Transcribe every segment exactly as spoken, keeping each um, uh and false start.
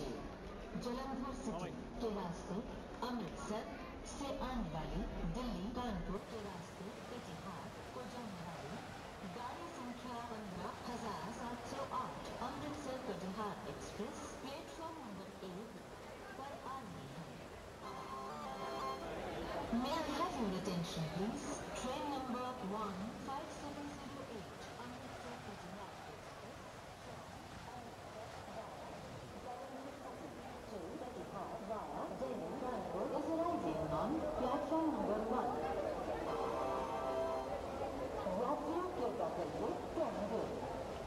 लीजिए। जलंधर सिटी के रास्ते अमृतसर से आने वाली दिल्ली कानपुर के रास्ते कटिहार को जाने वाली गाड़ी संख्या पंद्रह हजार सात सौ आठ Amritsar Katihar express platform number एक पर आ रही है। May I have your attention please? Train number one five seven zero eight Amritsar Katihat Express to Katihat via Delhi Kanpur is arriving on platform number one. यात्रियों कृपया करके ध्यान दें।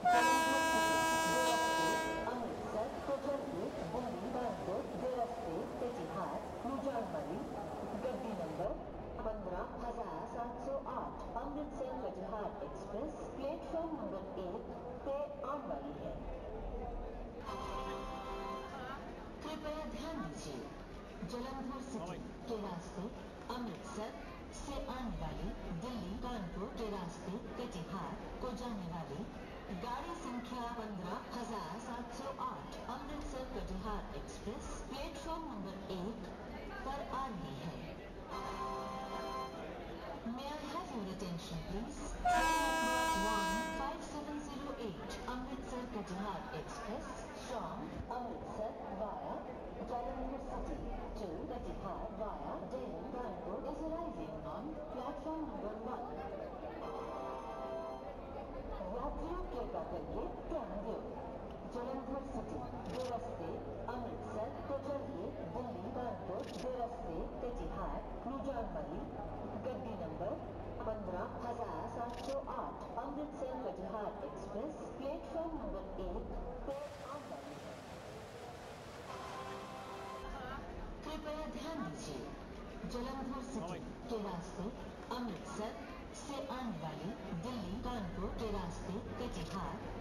अमृतसर को जल्दी दिल्ली कानपुर दो रास्ते कटिहार में जाने वाली गड्डी नंबर पंद्रह हजार सात सौ आठ Amritsar Katihar express platform number एक पे आने वाली है। कृपया ध्यान दीजिए। जलंधर सिटी के रास्ते अमृतसर से आने वाली दिल्ली कानपुर के रास्ते कटिहार को जाने वाली गाड़ी संख्या पंद्रह हजार सात सौ आठ Amritsar Katihar express platform number एक पर आ रही है। May I have your attention please? one five seven zero eight Amritsar Katihar Express from Amritsar via Jalandhar City to Katihar via Delhi Kanpur is arriving on platform number one. यात्रियों कृपया करके ध्यान दें। Jalandhar city दो रास्ते अमृतसर को चलिए दिल्ली कानपुर दो रास्ते कटिहार में जाने वाली गड्डी नंबर पंद्रह हजार सात सौ आठ Amritsar Katihar express platform number एक पे आने वाली है। कृपया ध्यान दीजिए। जलंधर सिटी के रास्ते अमृतसर से आने वाली दिल्ली कानपुर के रास्ते कटिहार